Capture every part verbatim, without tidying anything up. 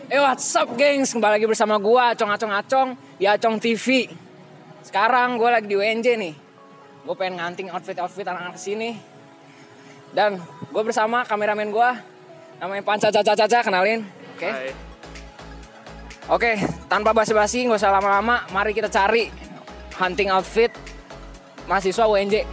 Eh what's up gengs, kembali lagi bersama gua Acong Acong Acong di Acong T V. Sekarang gue lagi di U N J nih. Gue pengen nganting outfit-outfit anak-anak kesini. Dan gue bersama kameramen gue, namanya Panca Caca Caca, kenalin. Oke. Okay. Oke, okay, tanpa basa-basi, gak usah lama-lama, mari kita cari hunting outfit mahasiswa U N J.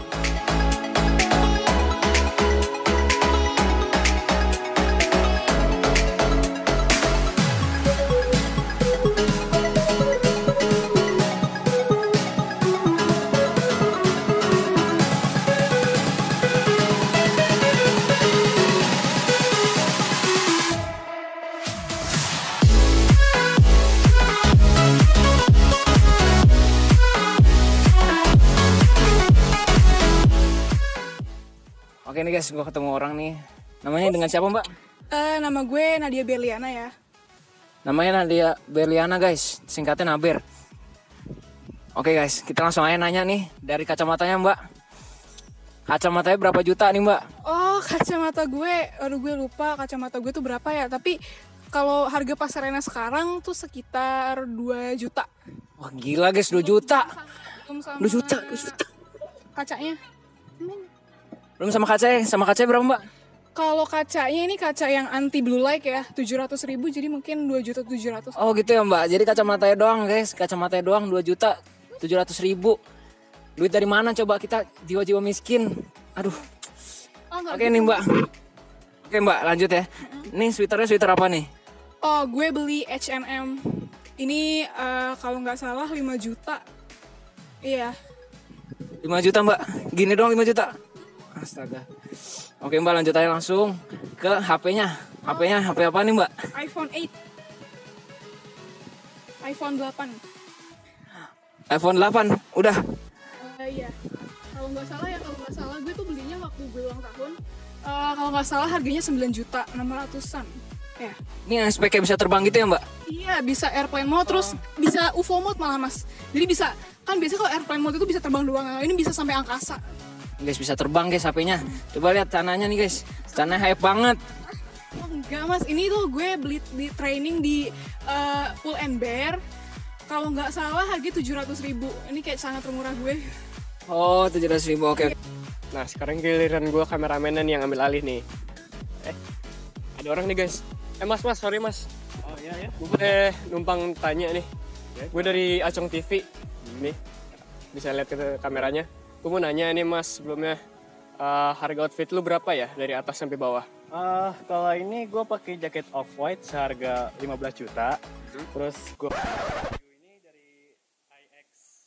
Oke nih guys, gue ketemu orang nih. Namanya dengan siapa mbak? Uh, nama gue Nadia Berliana ya. Namanya Nadia Berliana guys, singkatnya Naber. Oke guys, kita langsung aja nanya nih dari kacamatanya mbak. Kacamatanya berapa juta nih mbak? Oh kacamata gue, aduh gue lupa kacamata gue tuh berapa ya. Tapi kalau harga pasarannya sekarang tuh sekitar dua juta. Wah gila guys, dua juta. dua juta, dua juta. Kacanya. Belum sama kacanya, sama kacanya berapa mbak? Kalau kacanya ini kaca yang anti blue light ya, tujuh ratus ribu, jadi mungkin dua juta tujuh ratus. Oh gitu ya mbak, jadi kacamatanya doang guys, kacamatanya doang dua juta tujuh ratus ribu. Duit dari mana coba, kita jiwa-jiwa miskin. Aduh. Oh, oke nih mbak. Oke mbak, lanjut ya. Mm-hmm. Nih sweaternya sweater apa nih? Oh gue beli H and M. Ini uh, kalau nggak salah lima juta. Iya. lima juta mbak, gini doang lima juta. Astaga. Oke mbak, lanjut aja langsung ke H P-nya. H P-nya H P apa nih mbak? iPhone eight. iPhone delapan. iPhone delapan, udah. Uh, iya. Kalau nggak salah ya, kalau nggak salah gue tuh belinya waktu gue ulang tahun. Uh, kalau nggak salah harganya sembilan juta enam ratusan. Ya. Ini yang speknya bisa terbang gitu ya mbak? Iya, bisa airplane mode, terus bisa U F O mode malah mas. Jadi bisa, kan biasanya kalau airplane mode itu bisa terbang doang, ini bisa sampai angkasa. Guys, bisa terbang guys H P-nya. Coba lihat cananya nih guys. Cananya hype banget. Oh enggak mas, ini tuh gue beli di training di uh, Pull and Bear. Kalau nggak salah harga tujuh ratus ribu. Ini kayak sangat termurah gue. Oh, tujuh ratus ribu, oke. Okay. Nah, sekarang giliran gue kameramenan yang ambil alih nih. Eh, ada orang nih guys. Eh mas, mas, sorry mas. Oh iya ya. Gue boleh numpang tanya nih. Ya, gue dari Acong T V. Nih, bisa lihat ke kameranya. Gue mau nanya nih mas, sebelumnya uh, harga outfit lu berapa ya dari atas sampai bawah? Uh, kalau ini gue pakai jaket off white seharga lima belas juta. Hmm. Terus gue ini dari I X.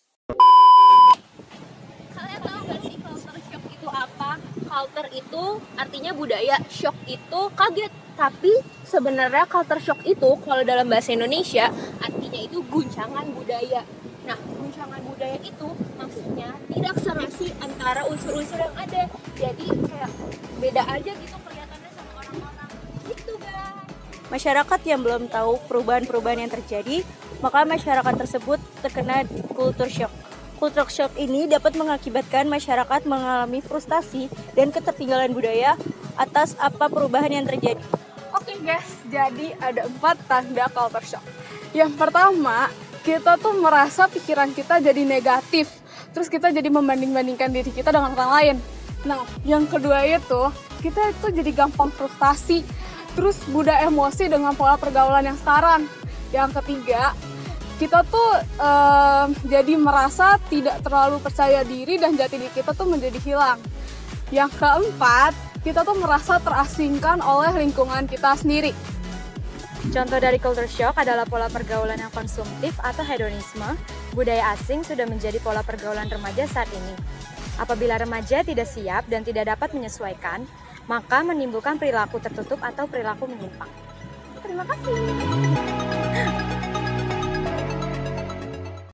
Kalian tahu gak sih culture shock itu apa? Culture itu artinya budaya, shock itu kaget. Tapi sebenarnya culture shock itu kalau dalam bahasa Indonesia artinya itu guncangan budaya. Nah, guncangan budaya itu maksudnya tidak serasi antara unsur-unsur yang ada. Jadi kayak beda aja gitu kelihatannya sama orang-orang. Gitu guys. Masyarakat yang belum tahu perubahan-perubahan yang terjadi, maka masyarakat tersebut terkena culture shock. Culture shock ini dapat mengakibatkan masyarakat mengalami frustasi dan ketertinggalan budaya atas apa perubahan yang terjadi. Oke guys, jadi ada empat tanda culture shock. Yang pertama, kita tuh merasa pikiran kita jadi negatif. Terus kita jadi membanding-bandingkan diri kita dengan orang lain. Nah, yang kedua itu, kita itu jadi gampang frustasi. Terus mudah emosi dengan pola pergaulan yang sekarang. Yang ketiga, kita tuh eh, jadi merasa tidak terlalu percaya diri dan jati diri kita tuh menjadi hilang. Yang keempat, kita tuh merasa terasingkan oleh lingkungan kita sendiri. Contoh dari culture shock adalah pola pergaulan yang konsumtif atau hedonisme. Budaya asing sudah menjadi pola pergaulan remaja saat ini. Apabila remaja tidak siap dan tidak dapat menyesuaikan, maka menimbulkan perilaku tertutup atau perilaku menyimpang. Terima kasih.